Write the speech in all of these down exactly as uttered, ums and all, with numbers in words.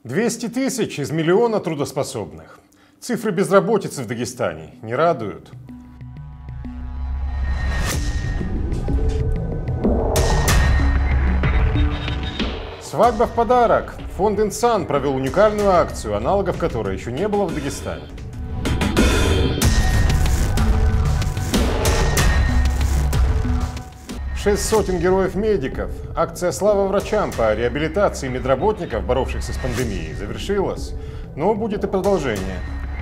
двести тысяч из миллиона трудоспособных. Цифры безработицы в Дагестане не радуют. Свадьба в подарок. Фонд «Инсан» провел уникальную акцию, аналогов которой еще не было в Дагестане. Шесть сотен героев-медиков. Акция «Слава врачам» по реабилитации медработников, боровшихся с пандемией, завершилась, но будет и продолжение.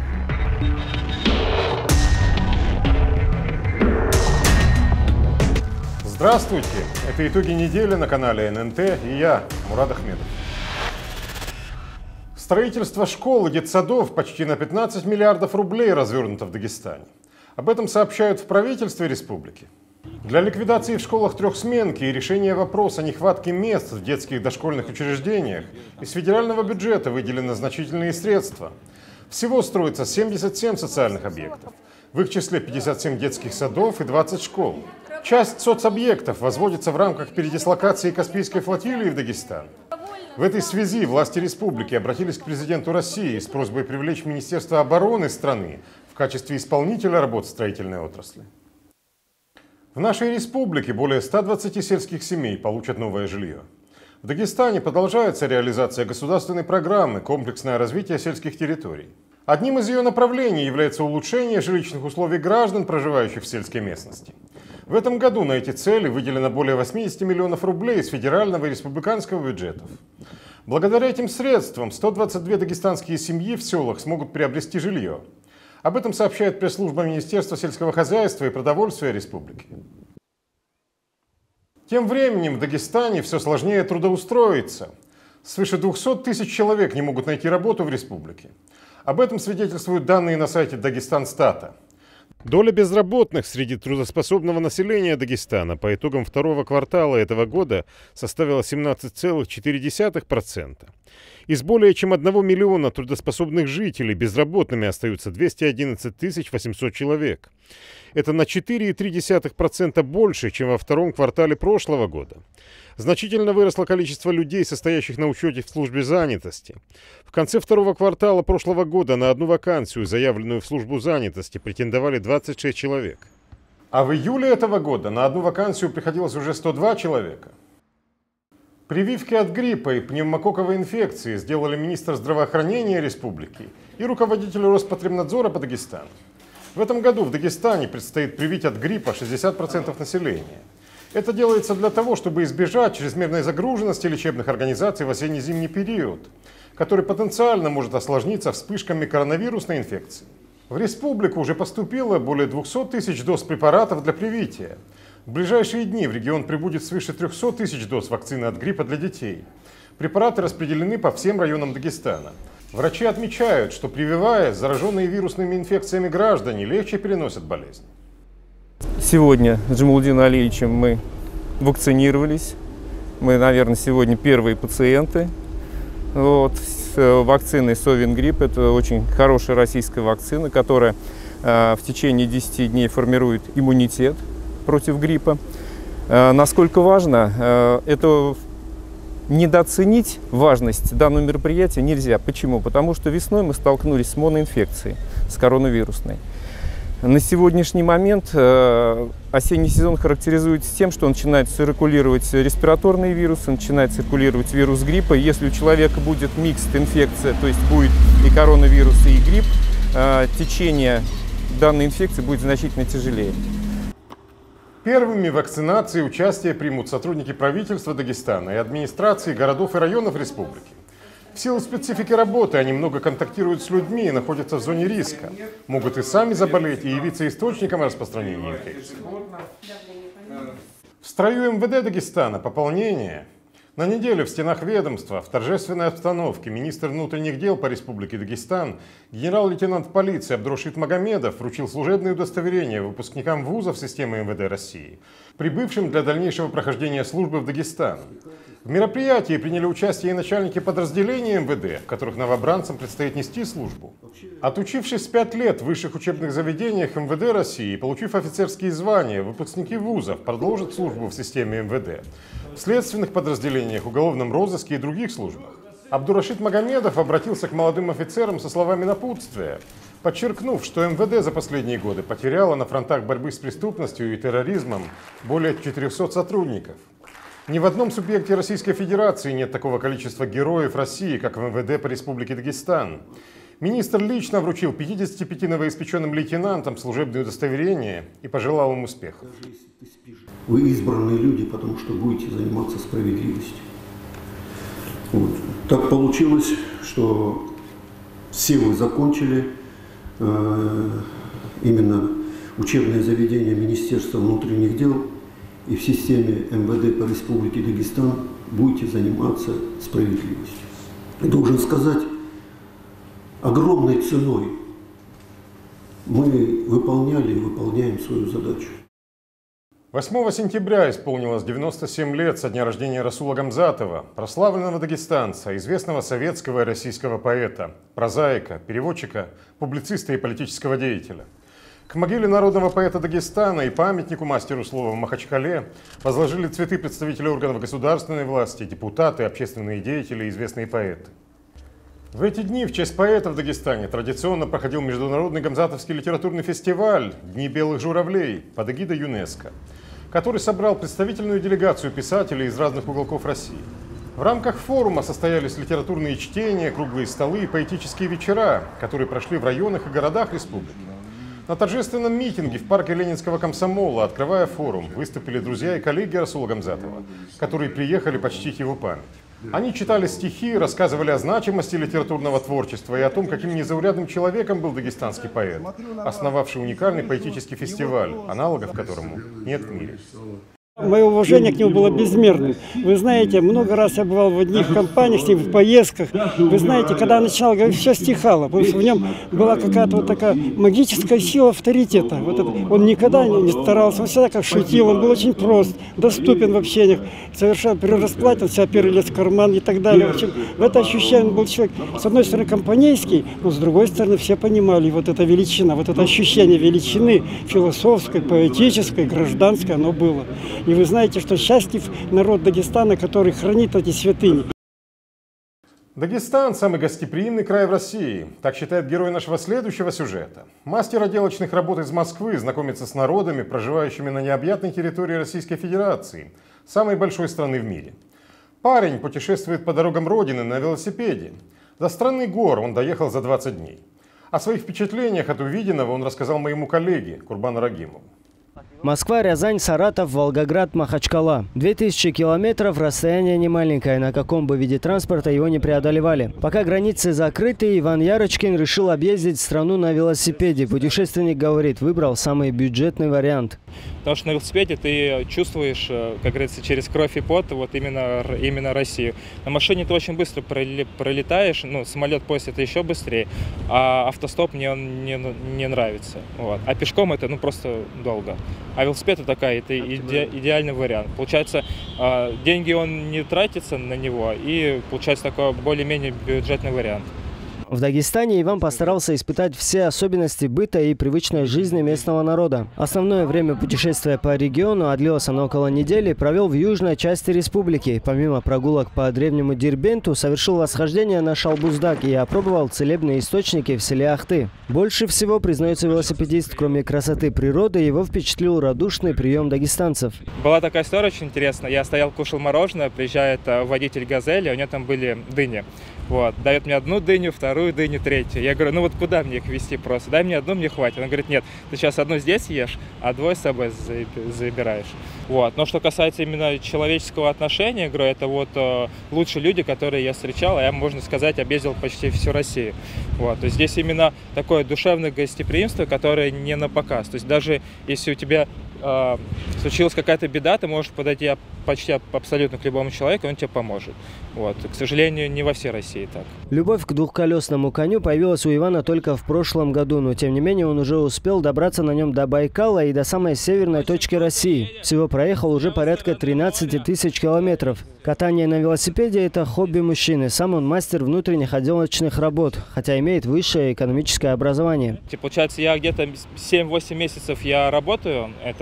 Здравствуйте! Это итоги недели на канале эн эн тэ и я, Мурад Ахмедов. Строительство школ и детсадов почти на пятнадцать миллиардов рублей развернуто в Дагестане. Об этом сообщают в правительстве республики. Для ликвидации в школах трехсменки и решения вопроса нехватки мест в детских дошкольных учреждениях из федерального бюджета выделены значительные средства. Всего строится семьдесят семь социальных объектов, в их числе пятьдесят семь детских садов и двадцать школ. Часть соцобъектов возводится в рамках передислокации Каспийской флотилии в Дагестан. В этой связи власти республики обратились к президенту России с просьбой привлечь Министерство обороны страны в качестве исполнителя работ строительной отрасли. В нашей республике более ста двадцати сельских семей получат новое жилье. В Дагестане продолжается реализация государственной программы «Комплексное развитие сельских территорий». Одним из ее направлений является улучшение жилищных условий граждан, проживающих в сельской местности. В этом году на эти цели выделено более восьмидесяти миллионов рублей из федерального и республиканского бюджетов. Благодаря этим средствам сто двадцать две дагестанские семьи в селах смогут приобрести жилье. Об этом сообщает пресс-служба Министерства сельского хозяйства и продовольствия республики. Тем временем в Дагестане все сложнее трудоустроиться. Свыше двухсот тысяч человек не могут найти работу в республике. Об этом свидетельствуют данные на сайте Дагестанстата. Доля безработных среди трудоспособного населения Дагестана по итогам второго квартала этого года составила семнадцать целых четыре десятых процента. Из более чем одного миллиона трудоспособных жителей безработными остаются двести одиннадцать тысяч восемьсот человек. Это на четыре целых три десятых процента больше, чем во втором квартале прошлого года. Значительно выросло количество людей, состоящих на учете в службе занятости. В конце второго квартала прошлого года на одну вакансию, заявленную в службу занятости, претендовали двадцать шесть человек. А в июле этого года на одну вакансию приходилось уже сто два человека. Прививки от гриппа и пневмококковой инфекции сделали министр здравоохранения республики и руководитель Роспотребнадзора по Дагестану. В этом году в Дагестане предстоит привить от гриппа шестьдесят процентов населения. Это делается для того, чтобы избежать чрезмерной загруженности лечебных организаций в осенне-зимний период, который потенциально может осложниться вспышками коронавирусной инфекции. В республику уже поступило более двухсот тысяч доз препаратов для привития. В ближайшие дни в регион прибудет свыше трёхсот тысяч доз вакцины от гриппа для детей. Препараты распределены по всем районам Дагестана. Врачи отмечают, что прививаясь, зараженные вирусными инфекциями граждане легче переносят болезнь. Сегодня с Джамалудином Алиевичем мы вакцинировались. Мы, наверное, сегодня первые пациенты. Вот, с вакциной Совингрипп. Это очень хорошая российская вакцина, которая э, в течение десяти дней формирует иммунитет против гриппа. Э, насколько важно, э, это недооценить важность данного мероприятия нельзя. Почему? Потому что весной мы столкнулись с моноинфекцией, с коронавирусной. На сегодняшний момент э, осенний сезон характеризуется тем, что начинает циркулировать респираторные вирусы, начинает циркулировать вирус гриппа. Если у человека будет микс инфекция, то есть будет и коронавирус, и грипп, э, течение данной инфекции будет значительно тяжелее. Первыми в вакцинации участие примут сотрудники правительства Дагестана и администрации городов и районов республики. В силу специфики работы они много контактируют с людьми и находятся в зоне риска. Могут и сами заболеть и явиться источником распространения инфекции. В строю эм вэ дэ Дагестана пополнение. На неделю в стенах ведомства в торжественной обстановке министр внутренних дел по республике Дагестан, генерал-лейтенант полиции Абдурашид Магомедов вручил служебные удостоверения выпускникам вузов системы эм вэ дэ России, прибывшим для дальнейшего прохождения службы в Дагестан. В мероприятии приняли участие и начальники подразделений эм вэ дэ, в которых новобранцам предстоит нести службу. Отучившись пять лет в высших учебных заведениях эм вэ дэ России и получив офицерские звания, выпускники вузов продолжат службу в системе эм вэ дэ, в следственных подразделениях, уголовном розыске и других службах. Абдурашид Магомедов обратился к молодым офицерам со словами напутствия, подчеркнув, что эм вэ дэ за последние годы потеряло на фронтах борьбы с преступностью и терроризмом более четырёхсот сотрудников. Ни в одном субъекте Российской Федерации нет такого количества героев России, как в эм вэ дэ по Республике Дагестан. Министр лично вручил пятидесяти пяти новоиспеченным лейтенантам служебное удостоверение и пожелал им успеха. Вы избранные люди, потому что будете заниматься справедливостью. Вот. Так получилось, что все вы закончили э, именно учебное заведение Министерства внутренних дел, и в системе эм вэ дэ по Республике Дагестан будете заниматься справедливостью. И должен сказать, огромной ценой мы выполняли и выполняем свою задачу. восьмого сентября исполнилось девяносто семь лет со дня рождения Расула Гамзатова, прославленного дагестанца, известного советского и российского поэта, прозаика, переводчика, публициста и политического деятеля. К могиле народного поэта Дагестана и памятнику мастеру слова в Махачкале возложили цветы представители органов государственной власти, депутаты, общественные деятели и известные поэты. В эти дни в честь поэта в Дагестане традиционно проходил международный гамзатовский литературный фестиваль «Дни белых журавлей» под эгидой ЮНЕСКО, который собрал представительную делегацию писателей из разных уголков России. В рамках форума состоялись литературные чтения, круглые столы и поэтические вечера, которые прошли в районах и городах республики. На торжественном митинге в парке Ленинского комсомола, открывая форум, выступили друзья и коллеги Расула Гамзатова, которые приехали почтить его память. Они читали стихи, рассказывали о значимости литературного творчества и о том, каким незаурядным человеком был дагестанский поэт, основавший уникальный поэтический фестиваль, аналогов которому нет в мире. Мое уважение к нему было безмерным. Вы знаете, много раз я бывал в одних компаниях с ним, в поездках. Вы знаете, когда он начинал говорить, все стихало, потому что в нем была какая-то вот такая магическая сила авторитета. Вот это, он никогда не старался, он всегда как шутил, он был очень прост, доступен в общениях, совершенно прирасплатил себя, первый лез в карман и так далее. В общем, в это ощущение он был человек, с одной стороны, компанейский, но с другой стороны, все понимали вот эта величина, вот это ощущение величины философской, поэтической, гражданской, оно было. И вы знаете, что счастлив народ Дагестана, который хранит эти святыни. Дагестан – самый гостеприимный край в России. Так считает герой нашего следующего сюжета. Мастер отделочных работ из Москвы знакомится с народами, проживающими на необъятной территории Российской Федерации, самой большой страны в мире. Парень путешествует по дорогам Родины на велосипеде. До страны гор он доехал за двадцать дней. О своих впечатлениях от увиденного он рассказал моему коллеге Курбану Рагимову. Москва, Рязань, Саратов, Волгоград, Махачкала. две тысячи километров, расстояние немаленькое, на каком бы виде транспорта его не преодолевали. Пока границы закрыты, Иван Ярочкин решил объездить страну на велосипеде. Путешественник говорит, выбрал самый бюджетный вариант. Потому что на велосипеде ты чувствуешь, как говорится, через кровь и пот вот именно, именно Россию. На машине ты очень быстро пролетаешь, ну, самолет, поезд это еще быстрее, а автостоп мне он не, не нравится. Вот. А пешком это ну просто долго. А велосипед это такая, это иде, идеальный вариант. Получается, деньги он не тратится на него, и получается такой более-менее бюджетный вариант. В Дагестане Иван постарался испытать все особенности быта и привычной жизни местного народа. Основное время путешествия по региону, а длилось оно около недели, провел в южной части республики. Помимо прогулок по древнему Дербенту, совершил восхождение на Шалбуздак и опробовал целебные источники в селе Ахты. Больше всего, признается велосипедист, кроме красоты природы, его впечатлил радушный прием дагестанцев. Была такая история очень интересная. Я стоял, кушал мороженое, приезжает водитель «Газели», у него там были дыни. Вот, дает мне одну дыню, вторую дыню, третью. Я говорю, ну вот куда мне их везти просто? Дай мне одну, мне хватит. Он говорит, нет, ты сейчас одну здесь ешь, а двое с собой забираешь. Вот. Но что касается именно человеческого отношения, говорю, это вот э, лучшие люди, которые я встречал, а я, можно сказать, объездил почти всю Россию. Вот. То есть здесь именно такое душевное гостеприимство, которое не на показ. То есть даже если у тебя э, случилась какая-то беда, ты можешь подойти почти абсолютно к любому человеку, он тебе поможет. Вот. К сожалению, не во всей России так. Любовь к двухколесному коню появилась у Ивана только в прошлом году, но тем не менее он уже успел добраться на нем до Байкала и до самой северной точки России. Всего проехал уже порядка тринадцати тысяч километров. Катание на велосипеде – это хобби мужчины. Сам он мастер внутренних отделочных работ, хотя имеет высшее экономическое образование. Получается, я где-то семь-восемь месяцев я работаю, это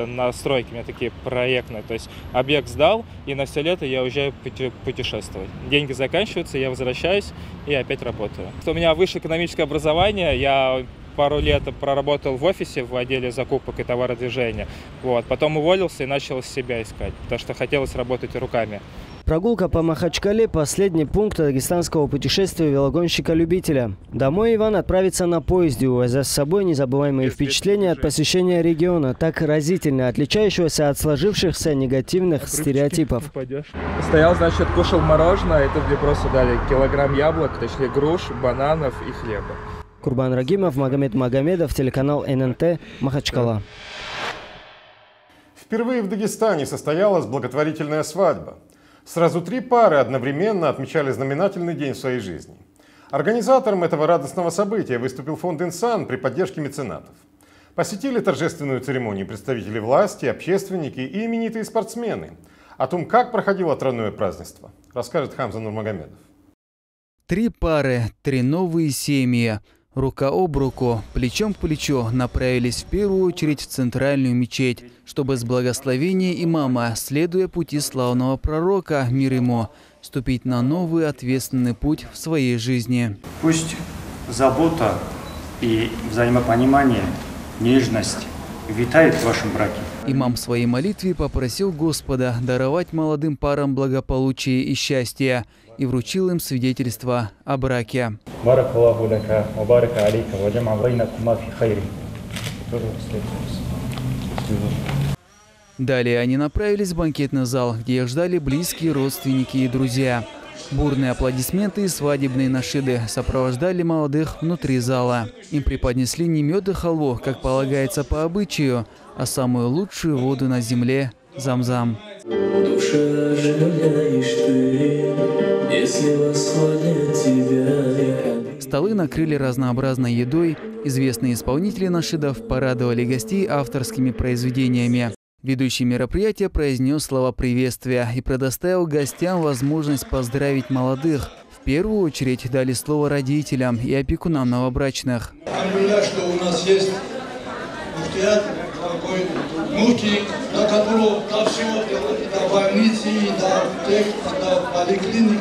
это на стройке, у меня такие проектные. То есть объект сдал, и на все лето я уезжаю путешествовать. Деньги заканчиваются, я возвращаюсь и опять работаю. У меня высшее экономическое образование, я пару лет проработал в офисе в отделе закупок и товародвижения. Вот. Потом уволился и начал себя искать, потому что хотелось работать руками. Прогулка по Махачкале – последний пункт дагестанского путешествия велогонщика-любителя. Домой Иван отправится на поезде, увозя с собой незабываемые впечатления от посещения региона, так разительно отличающегося от сложившихся негативных стереотипов. Стоял, значит, кушал мороженое, это мне просто дали килограмм яблок, точнее груш, бананов и хлеба. Курбан Рагимов, Магомед Магомедов, телеканал эн эн тэ, Махачкала. Впервые в Дагестане состоялась благотворительная свадьба. Сразу три пары одновременно отмечали знаменательный день в своей жизни. Организатором этого радостного события выступил фонд «Инсан» при поддержке меценатов. Посетили торжественную церемонию представители власти, общественники и именитые спортсмены. О том, как проходило тройное празднество, расскажет Хамза Нурмагомедов. Три пары, три новые семьи. Рука об руку, плечом к плечу направились в первую очередь в центральную мечеть, чтобы с благословения имама, следуя пути славного пророка, мир ему, ступить на новый ответственный путь в своей жизни. Пусть забота и взаимопонимание, нежность витает в вашем браке. Имам в своей молитве попросил Господа даровать молодым парам благополучие и счастье и вручил им свидетельство о браке. Далее они направились в банкетный зал, где их ждали близкие родственники и друзья. Бурные аплодисменты и свадебные нашиды сопровождали молодых внутри зала. Им преподнесли не мед и халву, как полагается по обычаю, а самую лучшую воду на земле – зам-зам. Столы накрыли разнообразной едой, известные исполнители нашидов порадовали гостей авторскими произведениями. Ведущий мероприятия произнес слова приветствия и предоставил гостям возможность поздравить молодых. В первую очередь дали слово родителям и опекунам новобрачных. Что у нас есть муфтият, такой муфти, до которого до всего, до больницы, до аптек, до поликлиник,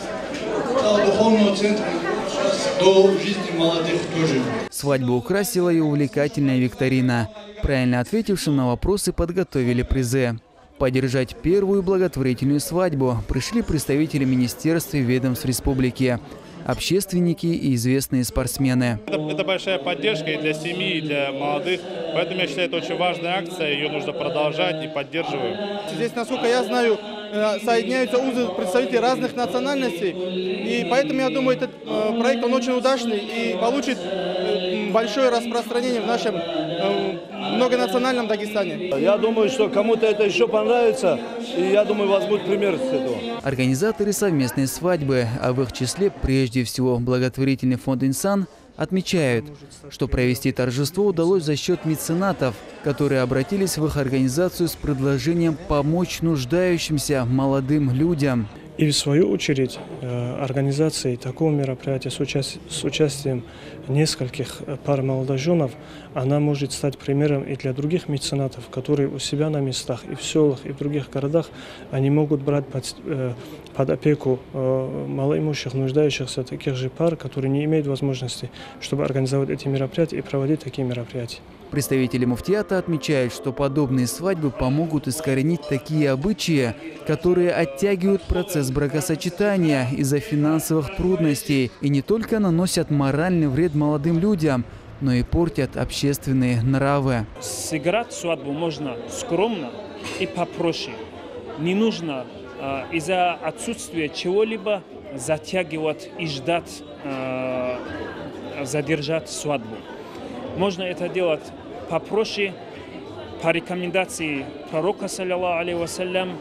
до духовного центра, сейчас до жизни молодых тоже. Свадьбу украсила и увлекательная викторина. Правильно ответившим на вопросы подготовили призы. Поддержать первую благотворительную свадьбу пришли представители министерств и ведомств республики, общественники и известные спортсмены. Это, это большая поддержка и для семьи, и для молодых. Поэтому я считаю, это очень важная акция, ее нужно продолжать и поддерживаю. Здесь, насколько я знаю, соединяются узы представителей разных национальностей. И поэтому я думаю, этот проект он очень удачный и получит большое распространение в нашем многонациональном Дагестане. Я думаю, что кому-то это еще понравится, и я думаю, возьмут пример с этого. Организаторы совместной свадьбы, а в их числе прежде всего благотворительный фонд «Инсан», отмечают, что провести торжество удалось за счет меценатов, которые обратились в их организацию с предложением помочь нуждающимся молодым людям. И в свою очередь организацией такого мероприятия с, участ... с участием нескольких пар молодоженов, она может стать примером и для других меценатов, которые у себя на местах и в селах, и в других городах, они могут брать под, под опеку малоимущих, нуждающихся таких же пар, которые не имеют возможности, чтобы организовать эти мероприятия и проводить такие мероприятия. Представители муфтията отмечают, что подобные свадьбы помогут искоренить такие обычаи, которые оттягивают процесс бракосочетания из-за финансовых трудностей и не только наносят моральный вред молодым людям, но и портят общественные нравы. Сыграть свадьбу можно скромно и попроще. Не нужно э, из-за отсутствия чего-либо затягивать и ждать, э, задержать свадьбу. Можно это делать попроще, по рекомендации пророка, саллаллаху алейхи вассалям,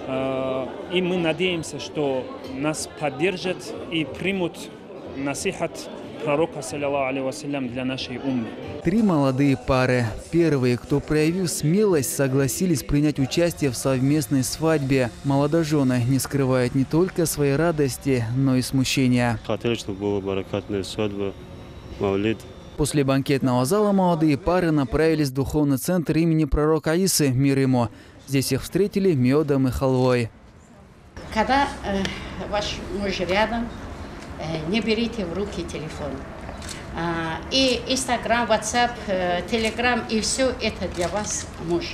и мы надеемся, что нас поддержат и примут насихат пророка, саллаллаху алейхи вассалям, для нашей уммы. Три молодые пары. Первые, кто проявил смелость, согласились принять участие в совместной свадьбе. Молодожены не скрывают не только своей радости, но и смущения. Хотели, чтобы была баракатная свадьба, мавлид. После банкетного зала молодые пары направились в духовный центр имени пророка Исы, мир ему. Здесь их встретили медом и халвой. Когда э, ваш муж рядом, э, не берите в руки телефон. А, и Инстаграм, Ватсап, э, Телеграм, и все это для вас муж.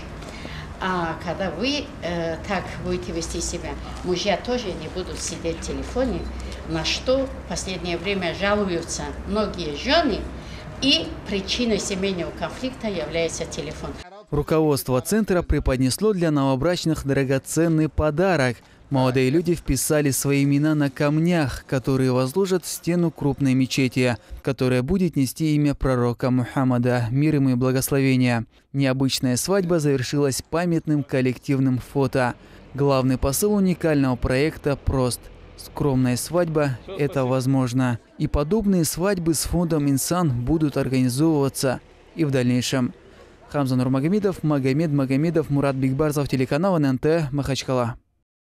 А когда вы э, так будете вести себя, мужья тоже не будут сидеть в телефоне, на что в последнее время жалуются многие жены, и причиной семейного конфликта является телефон. Руководство центра преподнесло для новобрачных драгоценный подарок. Молодые люди вписали свои имена на камнях, которые возложат в стену крупной мечети, которая будет нести имя пророка Мухаммада, мир ему и благословения. Необычная свадьба завершилась памятным коллективным фото. Главный посыл уникального проекта прост. Скромная свадьба – это возможно. И подобные свадьбы с фондом «Инсан» будут организовываться и в дальнейшем. Хамза Нурмагомедов, Магомед Магомедов, Мурат Бигбарзов, телеканал эн эн тэ, Махачкала.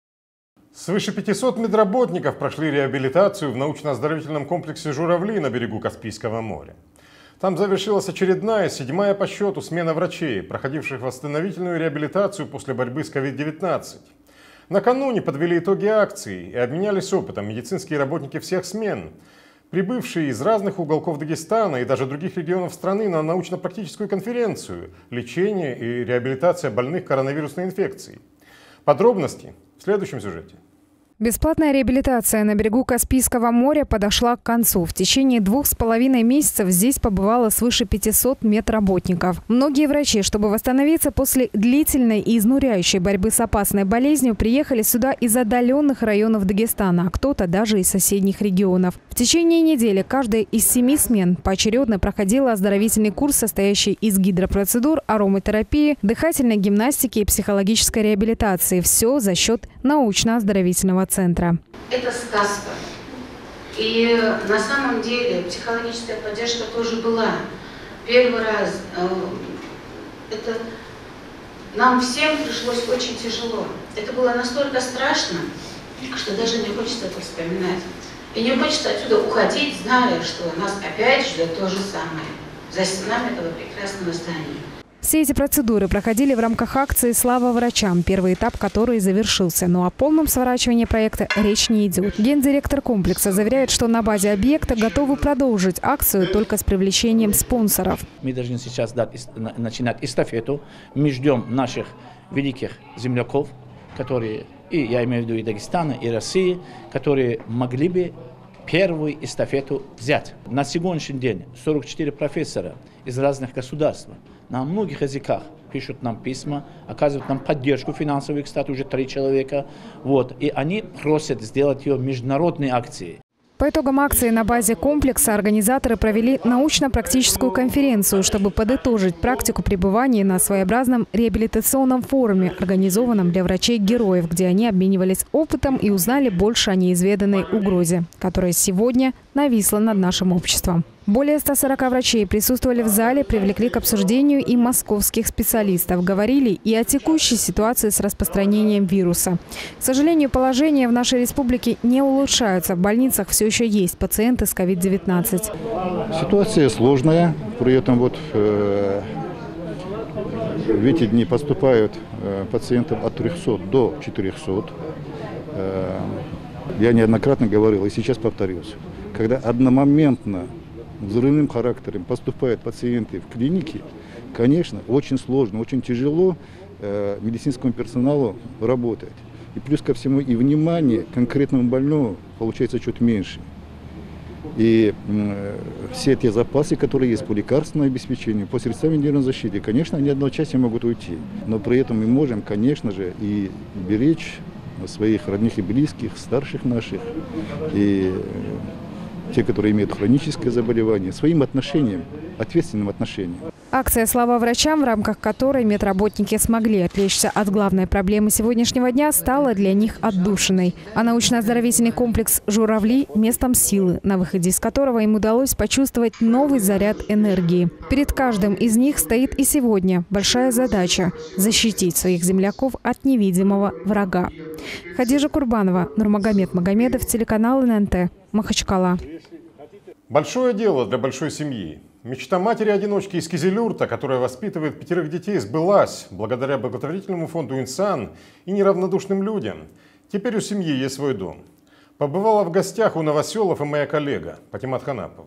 Свыше пятисот медработников прошли реабилитацию в научно-оздоровительном комплексе «Журавли» на берегу Каспийского моря. Там завершилась очередная, седьмая по счету смена врачей, проходивших восстановительную реабилитацию после борьбы с ковид девятнадцать. Накануне подвели итоги акции и обменялись опытом медицинские работники всех смен, прибывшие из разных уголков Дагестана и даже других регионов страны на научно-практическую конференцию «Лечение и реабилитация больных коронавирусной инфекцией». Подробности в следующем сюжете. Бесплатная реабилитация на берегу Каспийского моря подошла к концу. В течение двух с половиной месяцев здесь побывало свыше пятисот медработников. Многие врачи, чтобы восстановиться после длительной и изнуряющей борьбы с опасной болезнью, приехали сюда из отдаленных районов Дагестана, а кто-то даже из соседних регионов. В течение недели каждая из семи смен поочередно проходила оздоровительный курс, состоящий из гидропроцедур, ароматерапии, дыхательной гимнастики и психологической реабилитации. Все за счет научно-оздоровительного центра. Это сказка. И на самом деле психологическая поддержка тоже была. Первый раз э, это нам всем пришлось очень тяжело. Это было настолько страшно, что даже не хочется это вспоминать. И не хочется отсюда уходить, зная, что нас опять ждет то же самое за стенами этого прекрасного здания. Все эти процедуры проходили в рамках акции «Слава врачам», первый этап которой завершился. Но о полном сворачивании проекта речь не идет. Гендиректор комплекса заверяет, что на базе объекта готовы продолжить акцию только с привлечением спонсоров. Мы должны сейчас дать, начинать эстафету. Мы ждем наших великих земляков, которые, и я имею в виду и Дагестана, и России, которые могли бы первую эстафету взять. На сегодняшний день сорок четыре профессора из разных государств на многих языках пишут нам письма, оказывают нам поддержку финансовую, кстати, уже три человека. Вот. И они просят сделать ее международной акцией. По итогам акции на базе комплекса организаторы провели научно-практическую конференцию, чтобы подытожить практику пребывания на своеобразном реабилитационном форуме, организованном для врачей-героев, где они обменивались опытом и узнали больше о неизведанной угрозе, которая сегодня нависла над нашим обществом. Более ста сорока врачей присутствовали в зале, привлекли к обсуждению и московских специалистов. Говорили и о текущей ситуации с распространением вируса. К сожалению, положение в нашей республике не улучшается. В больницах все еще есть пациенты с ковид девятнадцать. Ситуация сложная. При этом вот э, в эти дни поступают э, пациентов от трёхсот до четырёхсот. Э, я неоднократно говорил и сейчас повторюсь. Когда одномоментно взрывным характером поступают пациенты в клинике, конечно, очень сложно, очень тяжело э, медицинскому персоналу работать. И плюс ко всему и внимание к конкретному больному получается чуть меньше. И э, все те запасы, которые есть по лекарственному обеспечению, по средствам индивидуальной защиты, конечно, они одночасье могут уйти. Но при этом мы можем, конечно же, и беречь своих родных и близких, старших наших, и те, которые имеют хроническое заболевание, своим отношением, ответственным отношением. Акция «Слава врачам», в рамках которой медработники смогли отвлечься от главной проблемы сегодняшнего дня, стала для них отдушиной. А научно-оздоровительный комплекс «Журавли» – местом силы, на выходе из которого им удалось почувствовать новый заряд энергии. Перед каждым из них стоит и сегодня большая задача – защитить своих земляков от невидимого врага. Хадижа Курбанова, Нурмагомед Магомедов, телеканал эн эн тэ, Махачкала. Большое дело для большой семьи. Мечта матери-одиночки из Кизилюрта, которая воспитывает пятерых детей, сбылась благодаря благотворительному фонду «Инсан» и неравнодушным людям. Теперь у семьи есть свой дом. Побывала в гостях у новоселов и моя коллега Патимат Ханапова.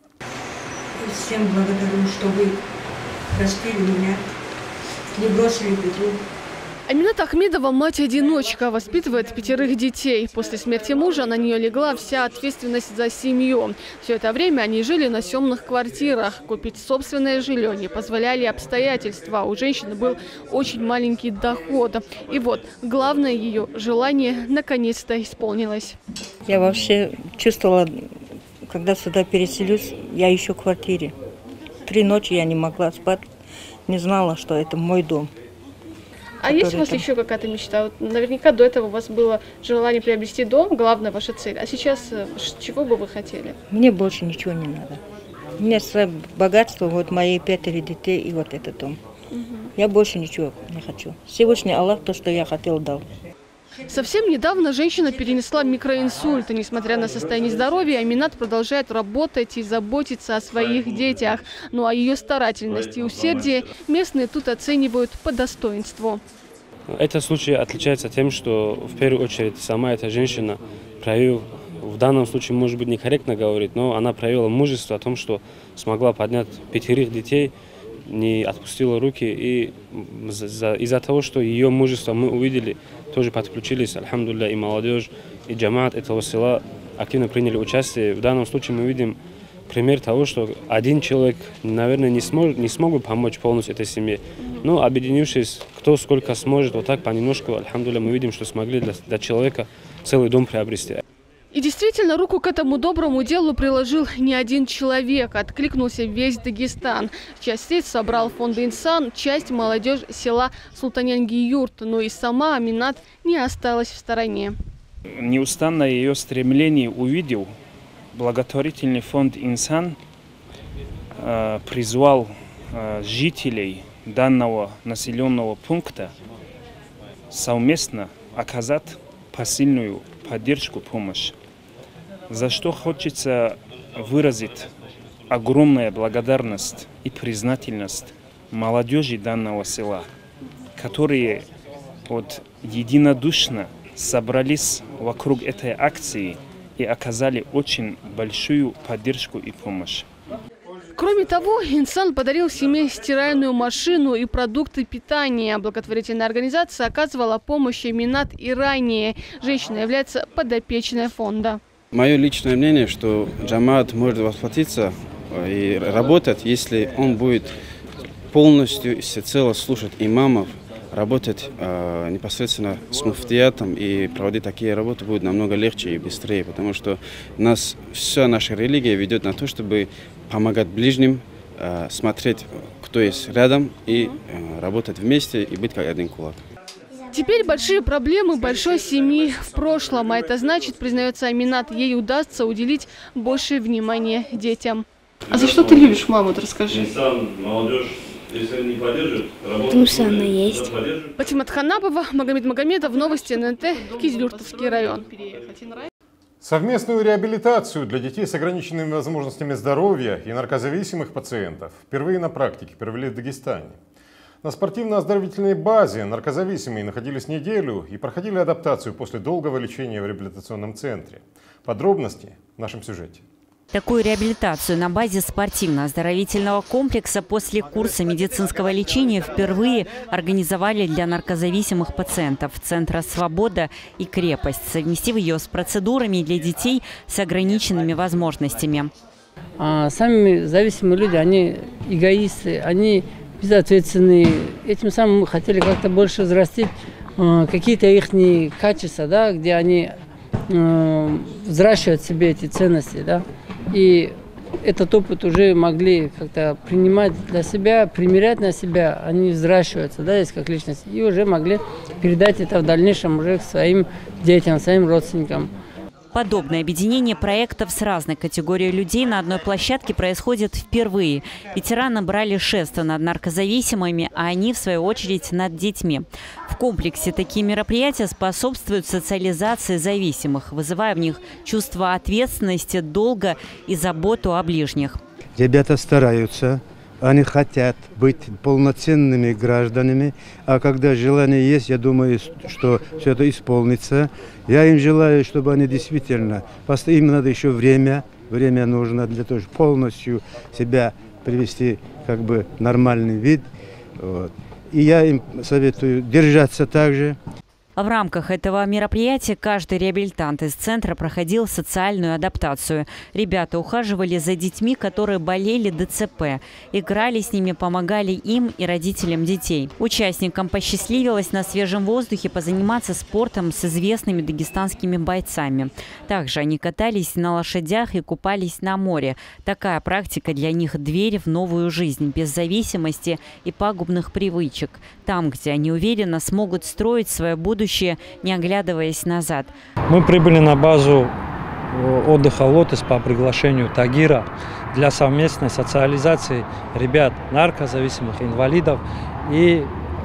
Всем благодарю, что вы простили меня, не бросили в беду. Аминат Ахмедова – мать-одиночка, воспитывает пятерых детей. После смерти мужа на нее легла вся ответственность за семью. Все это время они жили на съемных квартирах. Купить собственное жилье не позволяли обстоятельства. У женщины был очень маленький доход. И вот, главное ее желание наконец-то исполнилось. Я вообще чувствовала, когда сюда переселюсь, я еще в квартире. Три ночи я не могла спать, не знала, что это мой дом. А есть у вас там... еще какая-то мечта? Вот наверняка до этого у вас было желание приобрести дом, главная ваша цель. А сейчас чего бы вы хотели? Мне больше ничего не надо. У меня богатство, вот мои пятеро детей и вот этот дом. Угу. Я больше ничего не хочу. Всевышний Аллах то, что я хотел, дал. Совсем недавно женщина перенесла микроинсульт. И, несмотря на состояние здоровья, Аминат продолжает работать и заботиться о своих детях. Ну а ее старательность и усердие местные тут оценивают по достоинству. Этот случай отличается тем, что в первую очередь сама эта женщина проявила, в данном случае, может быть, некорректно говорить, но она проявила мужество о том, что смогла поднять пятерых детей, не отпустила руки. И из-за того, что ее мужество мы увидели, тоже подключились, альхамдулилля, и молодежь, и джамаат этого села активно приняли участие. В данном случае мы видим пример того, что один человек, наверное, не, смог, не смог бы помочь полностью этой семье. Но объединившись, кто сколько сможет, вот так понемножку, альхамдулилля, мы видим, что смогли для, для человека целый дом приобрести. И действительно, руку к этому доброму делу приложил не один человек. Откликнулся весь Дагестан. Часть средств собрал фонд «Инсан», часть молодежь села Султанянги-Юрт. Но и сама Аминат не осталась в стороне. Неустанное ее стремление увидел. Благотворительный фонд «Инсан» э, призвал э, жителей данного населенного пункта совместно оказать посильную поддержку, помощь. За что хочется выразить огромную благодарность и признательность молодежи данного села, которые вот единодушно собрались вокруг этой акции и оказали очень большую поддержку и помощь. Кроме того, «Инсан» подарил семье стиральную машину и продукты питания. Благотворительная организация оказывала помощь Аминат и ранее. Женщина является подопечной фонда. Мое личное мнение, что джамаат может восплатиться и работать, если он будет полностью всецело слушать имамов, работать э, непосредственно с муфтиятом и проводить такие работы будет намного легче и быстрее, потому что нас вся наша религия ведет на то, чтобы помогать ближним, э, смотреть, кто есть рядом, и э, работать вместе и быть как один кулак. Теперь большие проблемы большой семьи в прошлом, а это значит, признается Аминат, ей удастся уделить больше внимания детям. А за что ты любишь маму, расскажи? Молодежь, если не поддержит, работу... Потому что она есть. Патимат Ханапова, Магомед Магомедов, новости эн эн тэ, Кизилюртовский район. Совместную реабилитацию для детей с ограниченными возможностями здоровья и наркозависимых пациентов впервые на практике провели в Дагестане. На спортивно-оздоровительной базе наркозависимые находились неделю и проходили адаптацию после долгого лечения в реабилитационном центре. Подробности в нашем сюжете. Такую реабилитацию на базе спортивно-оздоровительного комплекса после курса медицинского лечения впервые организовали для наркозависимых пациентов Центра «Свобода» и «Крепость», совместив ее с процедурами для детей с ограниченными возможностями. А сами зависимые люди, они эгоисты, они безответственные. Этим самым мы хотели как-то больше взрастить э, какие-то их качества, да, где они э, взращивают в себе эти ценности, да, и этот опыт уже могли как-то принимать для себя, примерять на себя, они взращиваются, да, есть как личность, и уже могли передать это в дальнейшем уже к своим детям, своим родственникам. Подобное объединение проектов с разной категорией людей на одной площадке происходит впервые. Ветераны брали шество над наркозависимыми, а они, в свою очередь, над детьми. В комплексе такие мероприятия способствуют социализации зависимых, вызывая в них чувство ответственности, долга и заботу о ближних. Ребята стараются, они хотят быть полноценными гражданами, а когда желание есть, я думаю, что все это исполнится. Я им желаю, чтобы они действительно, им надо еще время, время нужно для того, чтобы полностью себя привести как бы в нормальный вид. Вот. И я им советую держаться так же. В рамках этого мероприятия каждый реабилитант из центра проходил социальную адаптацию. Ребята ухаживали за детьми, которые болели ДЦП, играли с ними, помогали им и родителям детей. Участникам посчастливилось на свежем воздухе позаниматься спортом с известными дагестанскими бойцами. Также они катались на лошадях и купались на море. Такая практика для них – дверь в новую жизнь, без зависимости и пагубных привычек. Там, где они уверенно смогут строить свое будущее, не оглядываясь назад. Мы прибыли на базу отдыха «Лотос» по приглашению Тагира для совместной социализации ребят наркозависимых, инвалидов и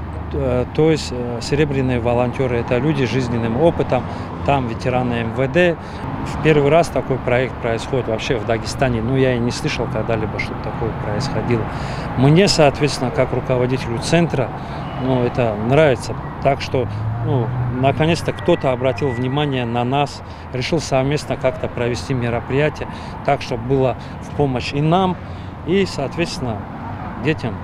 то есть серебряные волонтеры. Это люди с жизненным опытом, там ветераны эм вэ дэ. В первый раз такой проект происходит вообще в Дагестане. Ну, я и не слышал когда-либо, чтобы такое происходило. Мне, соответственно, как руководителю центра, ну, это нравится. Так что, ну, наконец-то кто-то обратил внимание на нас, решил совместно как-то провести мероприятие, так, чтобы было в помощь и нам, и, соответственно, детям,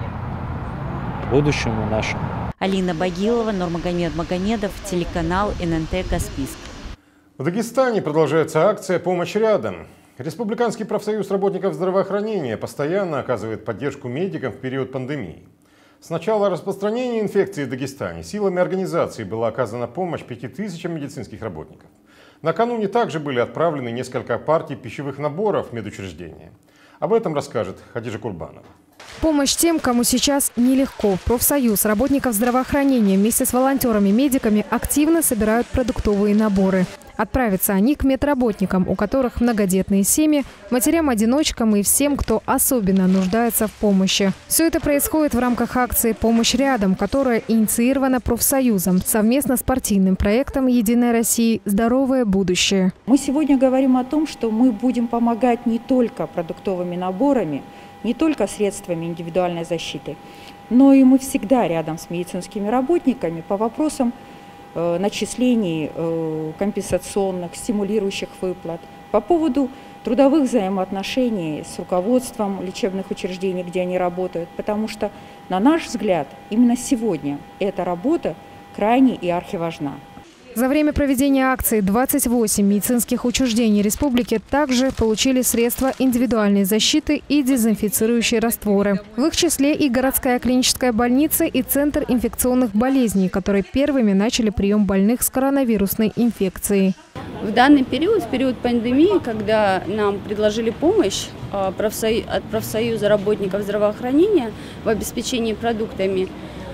будущему нашему. Алина Багилова, Нурмагомед Магомедов, телеканал эн эн тэ «Каспийск». В Дагестане продолжается акция «Помощь рядом». Республиканский профсоюз работников здравоохранения постоянно оказывает поддержку медикам в период пандемии. С начала распространения инфекции в Дагестане силами организации была оказана помощь пяти тысячам медицинских работников. Накануне также были отправлены несколько партий пищевых наборов в медучреждения. Об этом расскажет Хадижа Курбанова. Помощь тем, кому сейчас нелегко. Профсоюз работников здравоохранения вместе с волонтерами-медиками активно собирают продуктовые наборы. Отправятся они к медработникам, у которых многодетные семьи, матерям-одиночкам и всем, кто особенно нуждается в помощи. Все это происходит в рамках акции «Помощь рядом», которая инициирована профсоюзом совместно с партийным проектом «Единой России. Здоровое будущее». Мы сегодня говорим о том, что мы будем помогать не только продуктовыми наборами, не только средствами индивидуальной защиты, но и мы всегда рядом с медицинскими работниками по вопросам э, начислений э, компенсационных, стимулирующих выплат, по поводу трудовых взаимоотношений с руководством лечебных учреждений, где они работают, потому что, на наш взгляд, именно сегодня эта работа крайне и архиважна. За время проведения акции двадцать восемь медицинских учреждений республики также получили средства индивидуальной защиты и дезинфицирующие растворы. В их числе и городская клиническая больница и Центр инфекционных болезней, которые первыми начали прием больных с коронавирусной инфекцией. В данный период, в период пандемии, когда нам предложили помощь от профсоюза работников здравоохранения в обеспечении продуктами,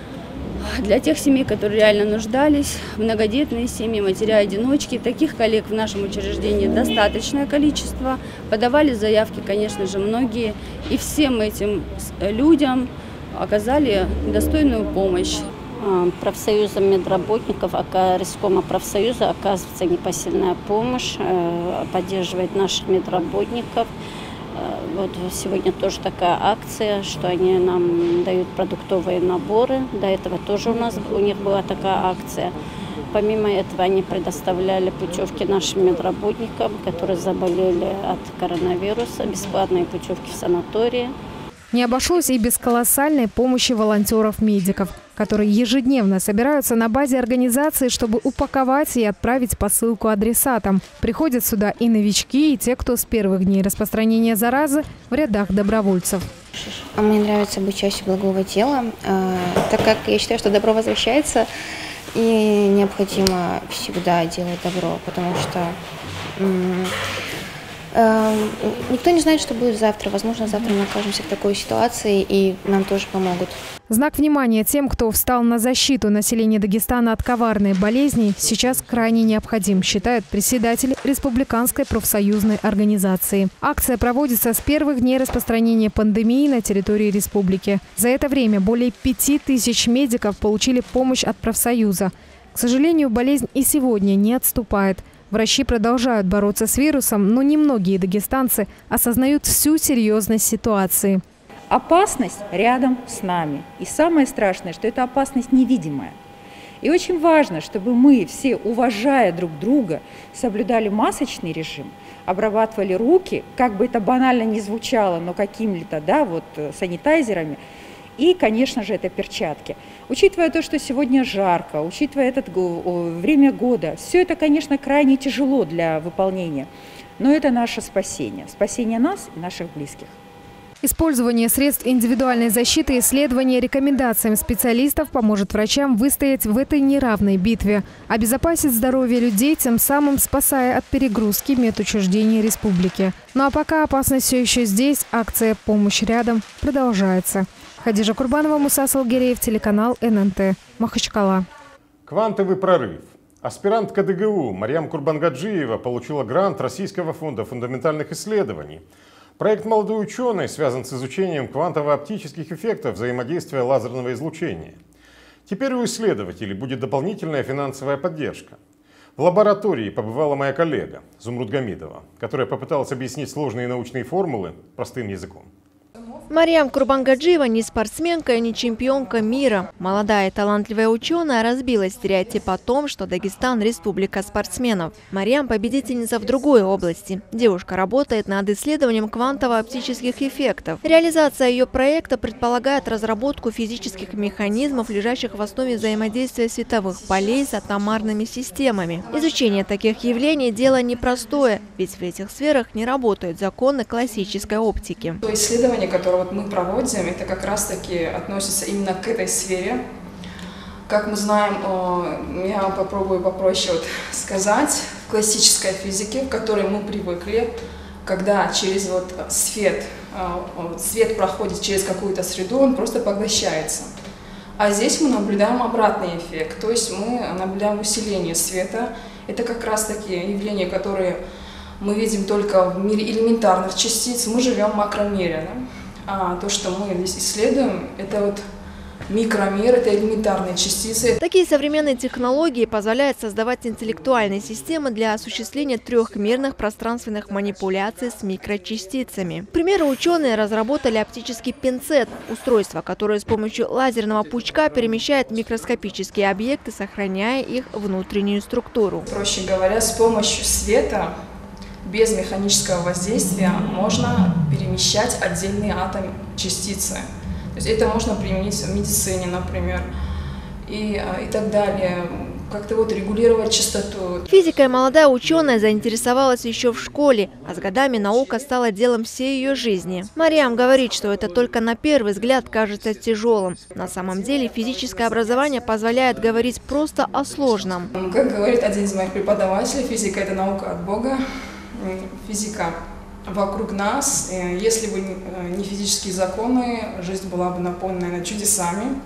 для тех семей, которые реально нуждались, многодетные семьи, матеря-одиночки, таких коллег в нашем учреждении достаточное количество. Подавали заявки, конечно же, многие. И всем этим людям оказали достойную помощь. Профсоюзом медработников, Рискома профсоюза оказывается непосильная помощь, поддерживает наших медработников. Вот сегодня тоже такая акция, что они нам дают продуктовые наборы. До этого тоже у нас у них была такая акция. Помимо этого они предоставляли путевки нашим медработникам, которые заболели от коронавируса, бесплатные путевки в санатории. Не обошлось и без колоссальной помощи волонтеров-медиков, которые ежедневно собираются на базе организации, чтобы упаковать и отправить посылку адресатам. Приходят сюда и новички, и те, кто с первых дней распространения заразы в рядах добровольцев. Мне нравится быть частью благого дела, так как я считаю, что добро возвращается, и необходимо всегда делать добро, потому что никто не знает, что будет завтра. Возможно, завтра мы окажемся в такой ситуации, и нам тоже помогут. Знак внимания тем, кто встал на защиту населения Дагестана от коварной болезни, сейчас крайне необходим, считает председатель Республиканской профсоюзной организации. Акция проводится с первых дней распространения пандемии на территории республики. За это время более пяти тысяч медиков получили помощь от профсоюза. К сожалению, болезнь и сегодня не отступает. Врачи продолжают бороться с вирусом, но немногие дагестанцы осознают всю серьезность ситуации. Опасность рядом с нами. И самое страшное, что это опасность невидимая. И очень важно, чтобы мы все, уважая друг друга, соблюдали масочный режим, обрабатывали руки, как бы это банально ни звучало, но какими-то, да, вот, санитайзерами. И, конечно же, это перчатки. Учитывая то, что сегодня жарко, учитывая это время года, все это, конечно, крайне тяжело для выполнения. Но это наше спасение. Спасение нас и наших близких. Использование средств индивидуальной защиты и следование рекомендациям специалистов поможет врачам выстоять в этой неравной битве, обезопасить здоровье людей, тем самым спасая от перегрузки медучреждений республики. Ну а пока опасность все еще здесь, акция «Помощь рядом» продолжается. Хадижа Курбанова, Муса Салгиреев, телеканал эн эн тэ, Махачкала. Квантовый прорыв. Аспирантка дэ гэ у Марьям Курбангаджиева получила грант Российского фонда фундаментальных исследований. Проект молодой ученой связан с изучением квантово-оптических эффектов взаимодействия лазерного излучения. Теперь у исследователей будет дополнительная финансовая поддержка. В лаборатории побывала моя коллега Зумруд Гамидова, которая попыталась объяснить сложные научные формулы простым языком. Марьям Курбангаджиева не спортсменка и не чемпионка мира. Молодая и талантливая ученая разбила стереотип о том, что Дагестан – республика спортсменов. Марьям – победительница в другой области. Девушка работает над исследованием квантово-оптических эффектов. Реализация ее проекта предполагает разработку физических механизмов, лежащих в основе взаимодействия световых полей с атомарными системами. Изучение таких явлений – дело непростое, ведь в этих сферах не работают законы классической оптики. То исследование, которое вот мы проводим, это как раз-таки относится именно к этой сфере. Как мы знаем, я попробую попроще вот сказать, в классической физике, в которой мы привыкли, когда через вот свет, свет проходит через какую-то среду, он просто поглощается. А здесь мы наблюдаем обратный эффект, то есть мы наблюдаем усиление света. Это как раз-таки явления, которые мы видим только в мире элементарных частиц, мы живем в макромире. Да? А то, что мы здесь исследуем, это вот микромир, это элементарные частицы. Такие современные технологии позволяют создавать интеллектуальные системы для осуществления трехмерных пространственных манипуляций с микрочастицами. К примеру, ученые разработали оптический пинцет – устройство, которое с помощью лазерного пучка перемещает микроскопические объекты, сохраняя их внутреннюю структуру. Проще говоря, с помощью света, без механического воздействия, можно перемещать отдельные атомы, частицы. То есть это можно применить в медицине, например, и, и так далее. Как-то вот регулировать частоту. Физикой молодая ученая заинтересовалась еще в школе, а с годами наука стала делом всей ее жизни. Марьям говорит, что это только на первый взгляд кажется тяжелым. На самом деле физическое образование позволяет говорить просто о сложном. Как говорит один из моих преподавателей, физика – это наука от Бога. Физика вокруг нас. Если бы не физические законы, жизнь была бы наполнена чудесами.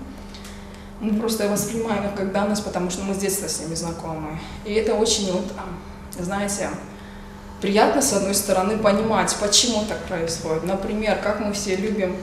Мы просто воспринимаем их как данность, потому что мы с детства с ними знакомы. И это очень, вот, знаете, приятно, с одной стороны, понимать, почему так происходит. Например, как мы все любим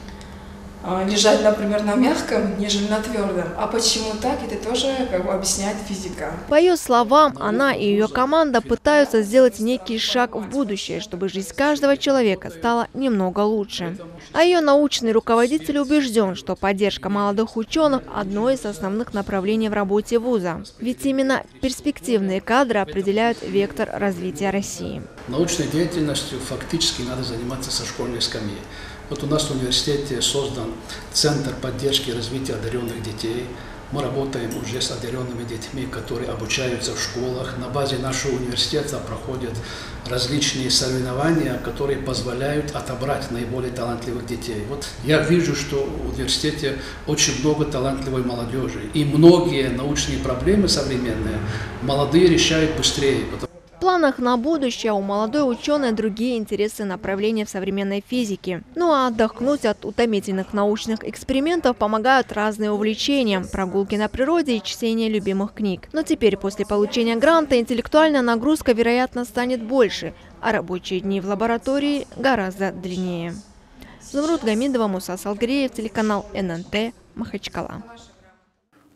лежать, например, на мягком, нежели на твердом. А почему так, это тоже как бы объясняет физика. По ее словам, она и ее команда пытаются сделать некий шаг в будущее, чтобы жизнь каждого человека стала немного лучше. А ее научный руководитель убежден, что поддержка молодых ученых – одно из основных направлений в работе вуза. Ведь именно перспективные кадры определяют вектор развития России. Научной деятельностью фактически надо заниматься со школьной скамьи. Вот у нас в университете создан Центр поддержки и развития одаренных детей. Мы работаем уже с одаренными детьми, которые обучаются в школах. На базе нашего университета проходят различные соревнования, которые позволяют отобрать наиболее талантливых детей. Вот я вижу, что в университете очень много талантливой молодежи. И многие научные проблемы современные молодые решают быстрее. В планах на будущее у молодой ученой другие интересы и направления в современной физике. Ну а отдохнуть от утомительных научных экспериментов помогают разные увлечения – прогулки на природе и чтение любимых книг. Но теперь, после получения гранта, интеллектуальная нагрузка, вероятно, станет больше, а рабочие дни в лаборатории гораздо длиннее. Зумруд Гамидова, Муса Салгиреев, телеканал эн эн тэ, Махачкала.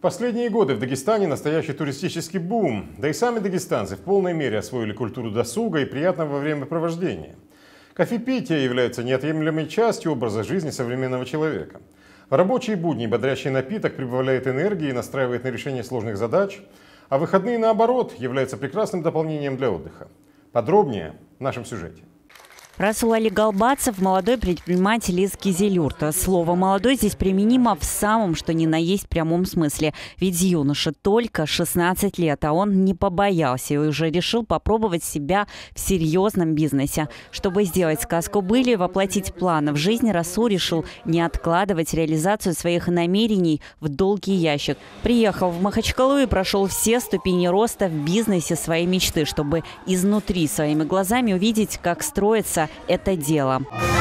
последние годы в Дагестане настоящий туристический бум, да и сами дагестанцы в полной мере освоили культуру досуга и приятного времяпровождения. Кофепитие является неотъемлемой частью образа жизни современного человека. В рабочие будни бодрящий напиток прибавляет энергии и настраивает на решение сложных задач, а выходные, наоборот, являются прекрасным дополнением для отдыха. Подробнее в нашем сюжете. Расул Али Галбацев – молодой предприниматель из Кизилюрта. Слово «молодой» здесь применимо в самом что ни на есть прямом смысле. Ведь юноше только шестнадцать лет, а он не побоялся и уже решил попробовать себя в серьезном бизнесе. Чтобы сделать сказку быль и воплотить планы в жизнь, Расул решил не откладывать реализацию своих намерений в долгий ящик. Приехал в Махачкалу и прошел все ступени роста в бизнесе своей мечты, чтобы изнутри своими глазами увидеть, как строится это дело.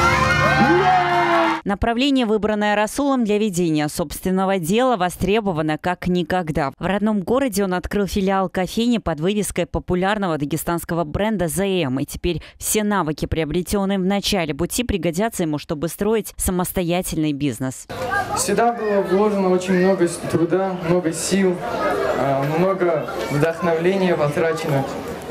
Направление, выбранное Расулом для ведения собственного дела, востребовано как никогда. В родном городе он открыл филиал кофейни под вывеской популярного дагестанского бренда «ЗМ». И теперь все навыки, приобретенные в начале пути, пригодятся ему, чтобы строить самостоятельный бизнес. Сюда было вложено очень много труда, много сил, много вдохновения потрачено.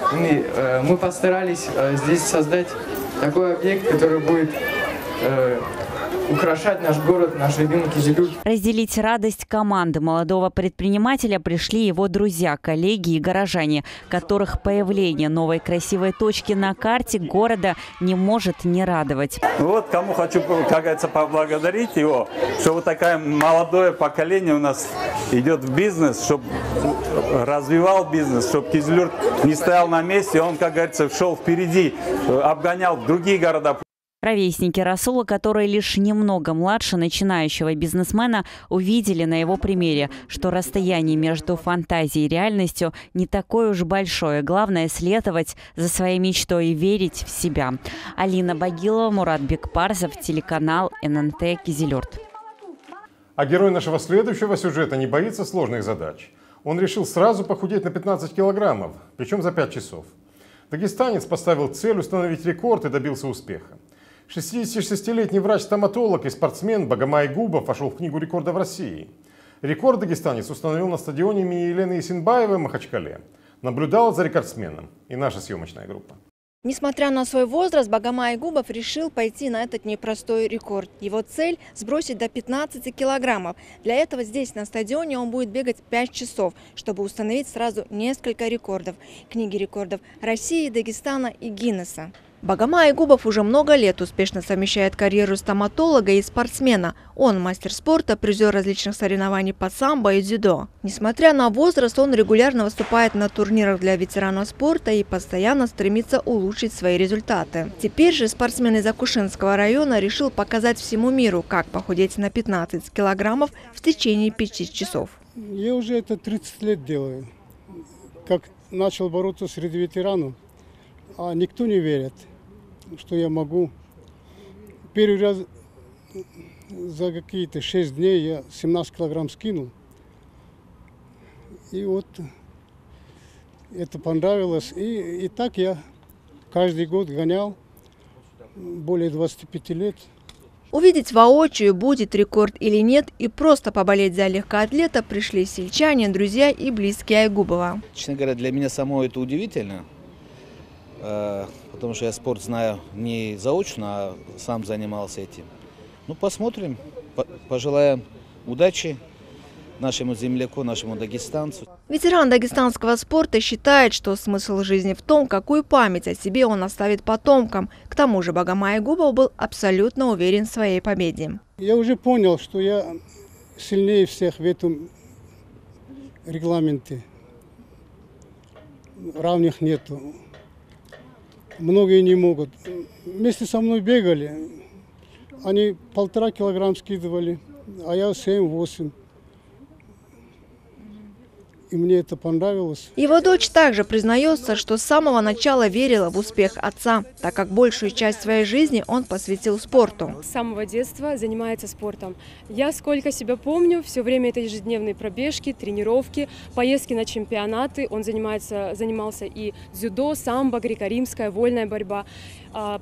И мы постарались здесь создать такой объект, который будет э, украшать наш город, наш любимый Кизилюрт. Разделить радость команды молодого предпринимателя пришли его друзья, коллеги и горожане, которых появление новой красивой точки на карте города не может не радовать. Вот кому хочу, как говорится, поблагодарить его, что вот такое молодое поколение у нас идет в бизнес, чтобы развивал бизнес, чтобы Кизилюрт не стоял на месте, он, как говорится, шел впереди, обгонял другие города. Ровесники Расула, которые лишь немного младше начинающего бизнесмена, увидели на его примере, что расстояние между фантазией и реальностью не такое уж большое. Главное – следовать за своей мечтой и верить в себя. Алина Багилова, Мурат Бекпарзов, телеканал эн эн тэ Кизилюрт. А герой нашего следующего сюжета не боится сложных задач. Он решил сразу похудеть на пятнадцать килограммов, причем за пять часов. Дагестанец поставил цель установить рекорд и добился успеха. шестидесятишестилетний врач-стоматолог и спортсмен Багамай Губов вошел в Книгу рекордов России. Рекорд дагестанец установил на стадионе имени Елены Исенбаевой в Махачкале. Наблюдала за рекордсменом и наша съемочная группа. Несмотря на свой возраст, Багамай Губов решил пойти на этот непростой рекорд. Его цель – сбросить до пятнадцати килограммов. Для этого здесь, на стадионе, он будет бегать пять часов, чтобы установить сразу несколько рекордов. Книги рекордов России, Дагестана и Гиннесса. Багамай Губов уже много лет успешно совмещает карьеру стоматолога и спортсмена. Он мастер спорта, призер различных соревнований по самбо и дзюдо. Несмотря на возраст, он регулярно выступает на турнирах для ветеранов спорта и постоянно стремится улучшить свои результаты. Теперь же спортсмен из Акушинского района решил показать всему миру, как похудеть на пятнадцать килограммов в течение пяти часов. Я уже это тридцать лет делаю. Как начал бороться среди ветеранов, а никто не верит, что я могу. Первый раз за какие-то шесть дней я семнадцать килограмм скинул. И вот это понравилось. И, и так я каждый год гонял более двадцати пяти лет. Увидеть воочию, будет рекорд или нет, и просто поболеть за легкоатлета пришли сельчане, друзья и близкие Айгубова. Честно говоря, для меня самого это удивительно. Потому что я спорт знаю не заочно, а сам занимался этим. Ну, посмотрим, пожелаем удачи нашему земляку, нашему дагестанцу. Ветеран дагестанского спорта считает, что смысл жизни в том, какую память о себе он оставит потомкам. К тому же Багамай Губов был абсолютно уверен в своей победе. Я уже понял, что я сильнее всех в этом регламенте. Равных нету. Многие не могут. Вместе со мной бегали, они полтора килограмм скидывали, а я семь-восемь. И мне это понравилось. Его дочь также признается, что с самого начала верила в успех отца, так как большую часть своей жизни он посвятил спорту. С самого детства занимается спортом. Я, сколько себя помню, все время это ежедневные пробежки, тренировки, поездки на чемпионаты. Он занимается, занимался и дзюдо, самбо, греко-римская, вольная борьба.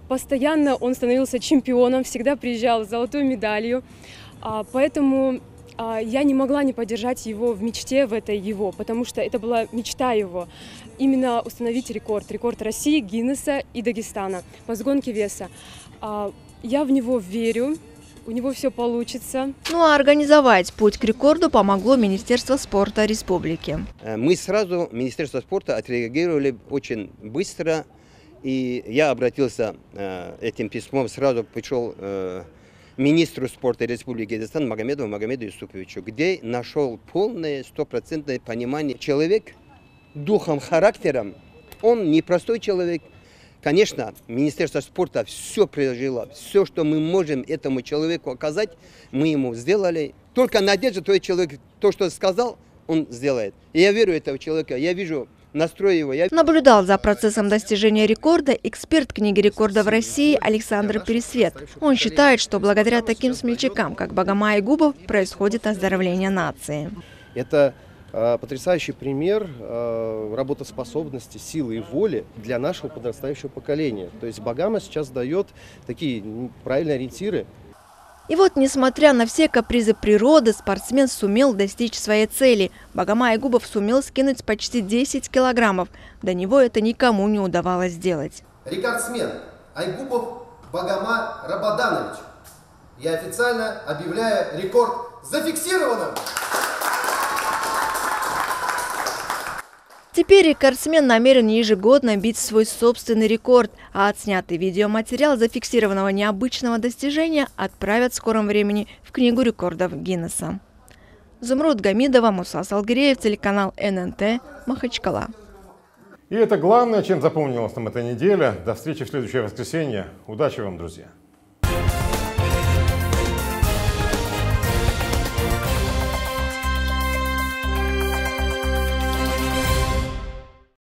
Постоянно он становился чемпионом, всегда приезжал с золотой медалью. Поэтому я не могла не поддержать его в мечте, в этой его, потому что это была мечта его. Именно установить рекорд, рекорд России, Гиннесса и Дагестана по сгонке веса. Я в него верю. У него все получится. Ну а организовать путь к рекорду помогло Министерство спорта республики. Мы сразу, Министерство спорта, отреагировали очень быстро. И я обратился э, этим письмом, сразу пришел э, министру спорта Республики Дагестан Магомедову Магомеду Юсуповичу, где нашел полное, стопроцентное понимание. Человек духом, характером, он непростой человек. Конечно, Министерство спорта все приложило, все, что мы можем этому человеку оказать, мы ему сделали. Только надежда, то человек, то, что сказал, он сделает. И я верю в этого человека, я вижу настрой его. Я... Наблюдал за процессом достижения рекорда эксперт книги рекордов России Александр Пересвет. Он считает, что благодаря таким смельчакам, как Багама Айгубов, происходит оздоровление нации. Это потрясающий пример работоспособности, силы и воли для нашего подрастающего поколения. То есть Багама сейчас дает такие правильные ориентиры. И вот, несмотря на все капризы природы, спортсмен сумел достичь своей цели. Багама Айгубов сумел скинуть почти десять килограммов. До него это никому не удавалось сделать. Рекордсмен Айгубов Багама Рабаданович. Я официально объявляю рекорд зафиксированным. Теперь рекордсмен намерен ежегодно бить свой собственный рекорд, а отснятый видеоматериал зафиксированного необычного достижения отправят в скором времени в Книгу рекордов Гиннесса. Зумруд Гамидова, Муса Салгиреев, телеканал эн эн тэ, Махачкала. И это главное, чем запомнилась нам эта неделя. До встречи в следующее воскресенье. Удачи вам, друзья!